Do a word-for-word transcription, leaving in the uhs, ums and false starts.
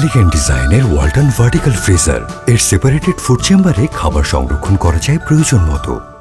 Elegant ডিজাইনের Walton vertical freezer. এর separated food চেম্বারে খাবার সংরক্ষণ করা যায় প্রয়োজন মতো।